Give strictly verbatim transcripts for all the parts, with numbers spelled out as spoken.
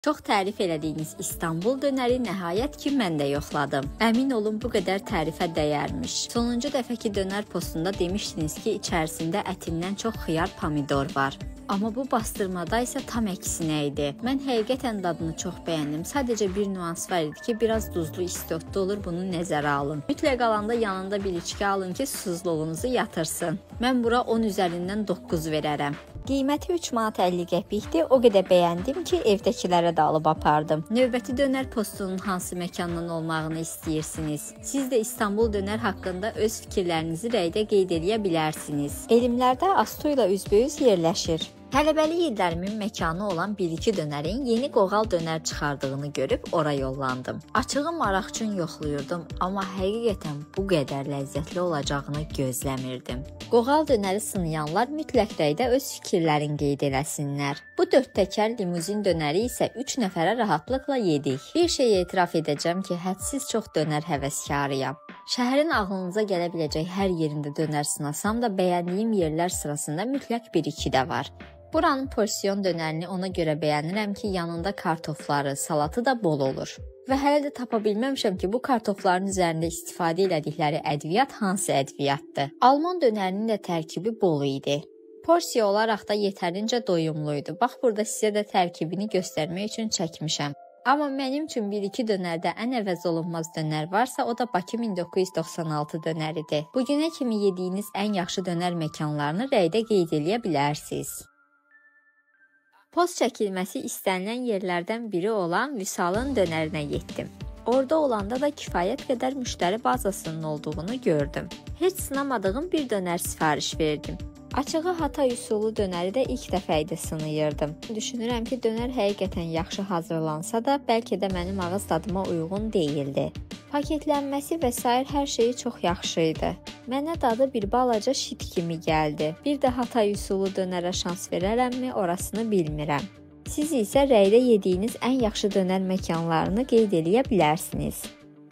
Çox tərif elədiyiniz İstanbul dönəri nəhayət ki mən də yoxladım. Əmin olun bu qədər tərifə dəyərmiş. Sonuncu dəfəki dönər postunda demişdiniz ki, içərisində ətindən çox xiyar, pomidor var. Amma bu bastırmada isə tam əksinə idi. Mən həqiqətən dadını çox bəyəndim. Sadəcə bir nüans var idi ki, biraz duzlu istotlu olur, bunu nəzərə alın. Mütləq alanda yanında bir içki alın ki, susuzluğunuzu yatırsın. Mən bura on üzərindən doqquz verərəm. Qiyməti üç manat əlli qəpikdir. O qədər bəyəndim ki, evdəkilərə də alıb apardım. Növbəti dönər postunun hansı məkandan olmağını istəyirsiniz? Siz də İstanbul dönər haqqında öz fikirlərinizi rəydə qeyd edə bilərsiniz. Elmlərdə Astu ilə üzbəüz yerləşir. Tələbəlik illərimin məkanı olan bir-iki dönərin yeni qoğal dönər çıxardığını görüb ora yollandım. Açığı maraq üçün yoxluyurdum, amma həqiqətən bu qədər ləzzətli olacağını gözləmirdim. Qoğal dönəri sınayanlar mütləq rəydə öz fikirlərini qeyd eləsinlər. Bu dörd təkər limuzin dönəri isə üç nəfərə rahatlıqla yedik. Bir şey etiraf edəcəm ki, hədsiz çox dönər həvəskarıyam. Şəhərin ağlınıza gələ biləcək hər yerində dönər sınasam da bəyəndiyim yerlər sırasında mütləq bir-iki də var. Buranın porsiyon dönərini ona görə bəyənirəm ki, yanında kartofları, salatı da bol olur. Və hələ də tapa bilməmişəm ki, bu kartofların üzərində istifadə elədikləri ədviyyat hansı ədviyyatdır. Alman dönərinin də tərkibi bol idi. Porsiya olaraq da yetərincə doyumluydu. Bax, burada sizə də tərkibini göstərmək üçün çəkmişəm. Amma mənim üçün bir-iki dönərdə ən əvəz olunmaz dönər varsa, o da Bakı min doqquz yüz doxsan altı dönəridir. Bugünə kimi yediyiniz ən yaxşı dönər məkanlarını rəydə qeyd edə bilərsiniz. Post çəkilməsi istənilən yerlərdən biri olan Vüsalın dönərinə getdim. Orada olanda da kifayət qədər müştəri bazasının olduğunu gördüm. Heç sınamadığım bir dönər sifariş verdim. Açığı Hatay üsulu dönəri də ilk dəfə idi sınayırdım. Düşünürəm ki, dönər həqiqətən yaxşı hazırlansa da, bəlkə də mənim ağız dadıma uyğun deyildi. Paketlənməsi və sair hər şeyi çox yaxşı idi. Mənə dadı bir balaca şit kimi gəldi. Bir də Hatay üsulu dönərə şans verərəmmi, orasını bilmirəm. Siz isə rəydə yediyiniz ən yaxşı dönər məkanlarını qeyd edə bilərsiniz.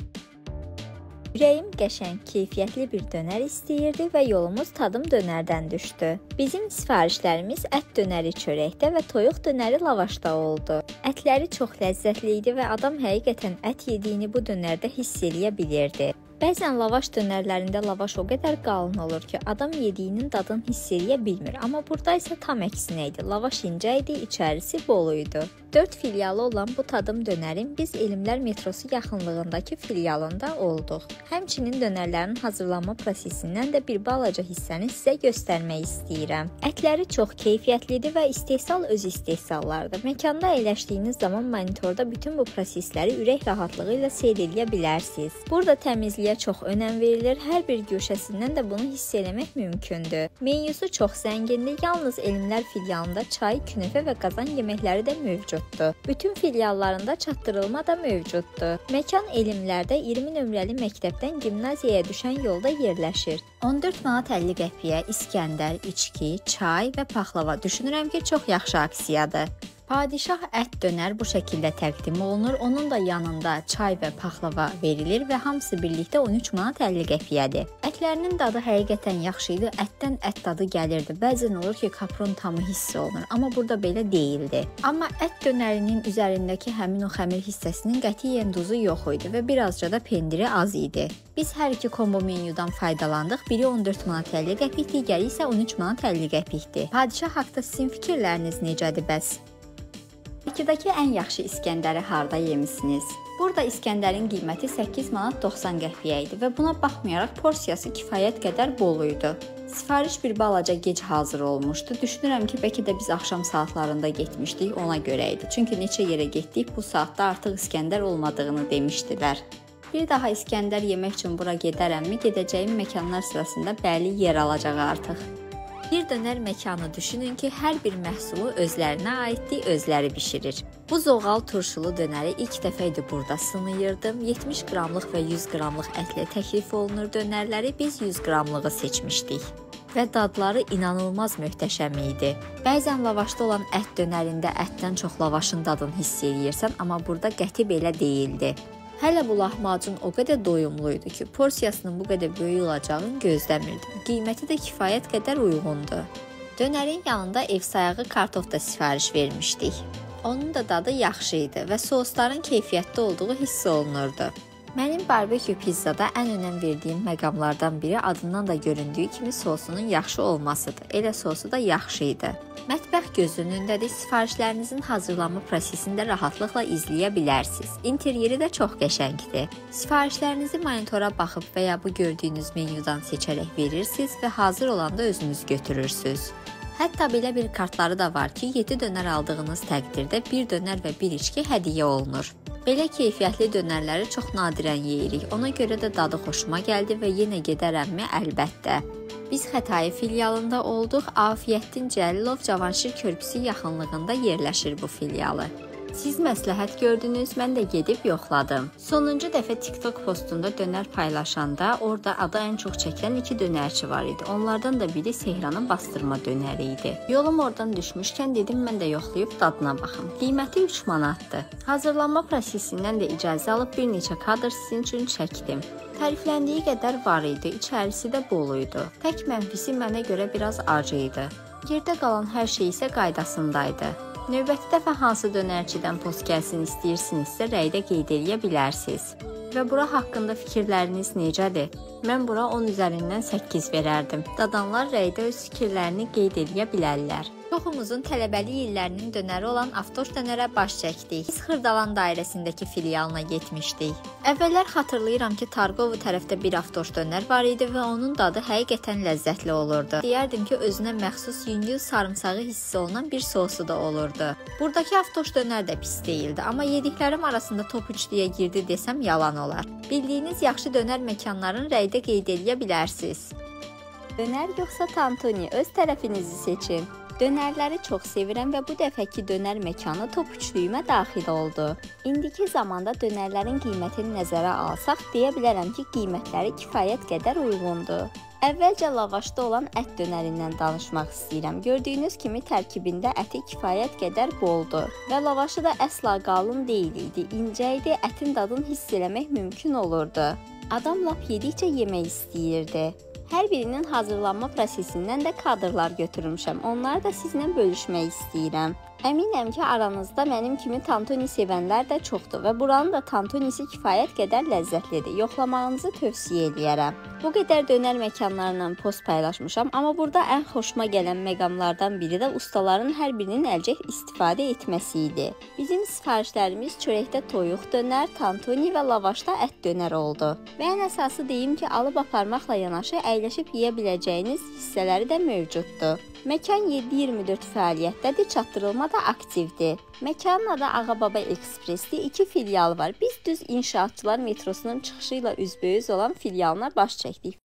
Ürəyim qəşəng, keyfiyyətli bir dönər istəyirdi və yolumuz tadım dönərdən düşdü. Bizim sifarişlərimiz ət dönəri çörəkdə və toyuq dönəri lavaşda oldu. Ətləri çox ləzzətli idi və adam həqiqətən ət yediyini bu dönərdə hiss edə bilirdi. Bəzən lavaş dönərlərində lavaş o qədər qalın olur ki, adam yediyinin dadını hiss edə bilmir. Amma burada isə tam əksinə idi. Lavaş incə idi, içərisi bol idi. Dörd filialı olan bu tadım dönərin biz Elmlər metrosu yaxınlığındakı filialında olduq. Həmçinin dönərlərin hazırlanma prosesindən də bir balaca hissəni sizə göstərmək istəyirəm. Ətləri çox keyfiyyətlidir və istehsal öz istehsallardır. Məkanda əyləşdiyiniz zaman monitorda bütün bu prosesləri ürək rahatlığı ilə seyr edə bilərsiniz. Burada təmizliyə çox önəm verilir. Hər bir güşəsindən də bunu hiss eləmək mümkündür. Menyusu çox zəngindir. Yalnız Elmlər filialında çay, künefə və qazan yeməkləri də mövcuddur. Bütün filiallarında çatdırılma da mövcuddur. Məkan Elmlərdə iyirmi nömrəli məktəbdən gimnaziyaya düşən yolda yerləşir. on dörd manat əlli qəpiyə İskəndər, içki, çay və paxlava. Düşünürəm ki, çox yaxşı aksiyadır. Padişah ət dönər bu şəkildə təqdim olunur. Onun da yanında çay və paxlava verilir və hamısı birlikdə on üç manat əlli qəpiyədir. Ətlərinin dadı həqiqətən yaxşı idi. Ətdən ət dadı gəlirdi. Bəzən olur ki, kapron tamı hiss olunur, amma burada belə deyildi. Amma ət dönərinin üzərindəki həmin o xəmir hissəsinin qətiyyən duzu yox idi və birazca da pendiri az idi. Biz hər iki kombo menyudan faydalandıq. Biri on dörd manat əlli qəpik, digəri isə on üç manat əlli qəpikdir. Padişah haqqında sizin fikirləriniz necədir bəs? Bakıdakı ən yaxşı İskəndəri harda yemisiniz? Burada İskəndərin qiyməti səkkiz manat doxsan qəpiyə idi və buna baxmayaraq porsiyası kifayət qədər bol idi. Sifariş bir balaca gec hazır olmuşdu. Düşünürəm ki, bəlkə də biz axşam saatlarında getmişdik, ona görə idi. Çünki neçə yerə getdik, bu saatda artıq İskəndər olmadığını demişdilər. Bir daha İskəndər yemək üçün bura gedərəmmi? Gedəcəyim məkanlar sırasında bəli yer alacaq artıq. Bir dönər məkanı düşünün ki, hər bir məhsulu özlərinə aiddir, özləri bişirir. Bu zoğal turşulu dönəri ilk dəfə idi burada sınayırdım. yetmiş qramlıq və yüz qramlıq ətlə təklif olunur dönərləri, biz yüz qramlığı seçmişdik. Və dadları inanılmaz möhtəşəm idi. Bəzən lavaşda olan ət dönərində ətdən çox lavaşın dadını hiss edirsən, amma burada qəti belə deyildi. Hələ bu lahmacun o qədər doyumlu idi ki, porsiyasının bu qədər böyük olacağını gözləmirdim. Qiyməti də kifayət qədər uyğundur. Dönərin yanında ev sayağı kartof da sifariş vermişdik. Onun da dadı yaxşı idi və sosların keyfiyyətli olduğu hiss olunurdu. Mənim barbekü pizzada ən önəm verdiyim məqamlardan biri adından da göründüyü kimi sosunun yaxşı olmasıdır. Elə sosu da yaxşı idi. Mətbəx göz önündədir. Sifarişlərinizin hazırlanma prosesini də rahatlıqla izləyə bilərsiniz. İnteryeri də çox qəşəngdir. Sifarişlərinizi monitora baxıb və ya bu gördüyünüz menyudan seçərək verirsiniz və hazır olanda özünüz götürürsünüz. Hətta belə bir kartları da var ki, yeddi dönər aldığınız təqdirdə bir dönər və bir içki hədiyyə olunur. Belə keyfiyyətli dönərləri çox nadirən yeyirik. Ona görə də dadı xoşuma gəldi və yenə gedərəmmi? Əlbəttə. Biz Xətai filialında olduq. Afiyətdin Cəlilov Cavanşir körpüsü yaxınlığında yerləşir bu filialı. Siz məsləhət gördünüz, mən də gedib yoxladım. Sonuncu dəfə TikTok postunda dönər paylaşanda orada adı ən çox çəkilən iki dönərçi var idi. Onlardan da biri Sehranın bastırma dönəri idi. Yolum oradan düşmüşkən dedim mən də yoxlayıb dadına baxım. Qiyməti üç manatdır. Hazırlanma prosesindən də icazə alıb bir neçə kadr sizin üçün çəkdim. Tərifləndiyi qədər var idi, içərisi də bolu idi. Tək mənfisi mənə görə biraz acı idi. Yerdə qalan hər şey isə qaydasındaydı. Növbəti dəfə hansı dönərçidən post gəlsin istəyirsinizsə rəydə qeyd edə bilərsiniz. Və bura haqqında fikirləriniz necədir? Mən bura on üzərindən səkkiz verərdim. Dadanlar rəydə öz fikirlərini qeyd edə bilərlər. Çoxumuzun tələbəlik illərinin dönəri olan Avtoş dönərə baş çəkdik. Biz Xırdalan dairəsindəki filialına getmişdik. Əvvəllər xatırlayıram ki, Targovu tərəfdə bir Avtoş dönər var idi və onun dadı həqiqətən ləzzətli olurdu. Deyərdim ki, özünə məxsus yüngül sarımsağı hissi olunan bir sosu da olurdu. Buradakı Avtoş dönər də pis deyildi, amma yediklərim arasında top üçlüyə girdi desəm yalan olar. Bildiyiniz yaxşı dönər məkanların rəydə qeyd edə bilərsiniz. Dönər yoxsa tantuni, öz tərəfinizi seçin. Dönərləri çox sevirəm və bu dəfəki dönər məkanı top üçlüyümə daxil oldu. İndiki zamanda dönərlərin qiymətini nəzərə alsaq, deyə bilərəm ki, qiymətləri kifayət qədər uyğundur. Əvvəlcə lavaşda olan ət dönərindən danışmaq istəyirəm. Gördüyünüz kimi tərkibində əti kifayət qədər boldur və lavaşı da əsla qalın deyil idi, incə idi, ətin dadını hiss eləmək mümkün olurdu. Adam lap yedikcə yemək istəyirdi. Hər birinin hazırlanma prosesindən də kadrlar götürmüşəm. Onları da sizlə bölüşmək istəyirəm. Əminəm ki, aranızda mənim kimi tantuni sevənlər də çoxdur və buranın da tantunisi kifayət qədər ləzzətlidir. Yoxlamağınızı tövsiyə edirəm. Bu qədər dönər məkanlarından post paylaşmışam, amma burada ən xoşuma gələn məqamlardan biri də ustaların hər birinin əlcək istifadə etməsi idi. Bizim sifarişlərimiz çörəkdə toyuq dönər, tantuni və lavaşda ət dönər oldu. Və ən əsası deyim ki, alıb aparmaqla yanaşı əyləşib yeyə biləcəyiniz hissələri də mövcuddur. Məkan yeddi iyirmi dörd fəaliyyətdədir, çatdırılma da aktivdir. Məkanın adı Ağababa Ekspresdir, iki filialı var. Biz düz İnşaatçılar metrosunun çıxışı ilə üzbəüz olan filialına baş çəkdik.